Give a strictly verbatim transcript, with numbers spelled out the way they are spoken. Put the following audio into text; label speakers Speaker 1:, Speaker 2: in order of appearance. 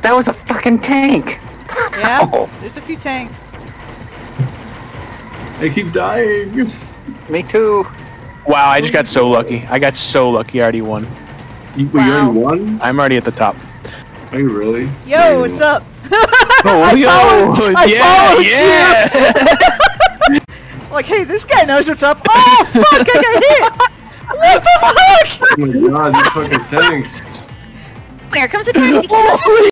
Speaker 1: That was a fucking tank.
Speaker 2: Yeah,
Speaker 1: Oh.
Speaker 2: there's a few tanks.
Speaker 3: I keep dying.
Speaker 1: Me too.
Speaker 4: Wow, I just got so lucky. I got so lucky. I already won.
Speaker 3: You,
Speaker 2: Wow.
Speaker 3: you already won?
Speaker 4: I'm already at the top.
Speaker 3: Are you really?
Speaker 2: Yo, what's up?
Speaker 4: Oh,
Speaker 2: I
Speaker 4: yo,
Speaker 2: followed, I
Speaker 4: yeah,
Speaker 2: followed
Speaker 4: yeah.
Speaker 2: you. Like, hey, this guy knows what's up. Oh fuck, I got hit. What the fuck?
Speaker 3: Oh my god, these fucking tanks.
Speaker 5: Here comes the taxi cab.